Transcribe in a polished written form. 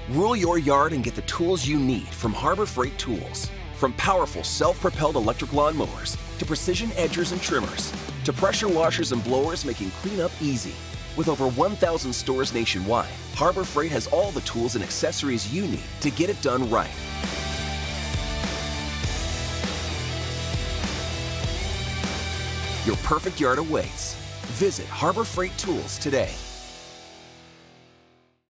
Rule your yard and get the tools you need from Harbor Freight Tools. From powerful self-propelled electric lawnmowers to precision edgers and trimmers to pressure washers and blowers making cleanup easy. With over 1,000 stores nationwide, Harbor Freight has all the tools and accessories you need to get it done right. Your perfect yard awaits. Visit Harbor Freight Tools today.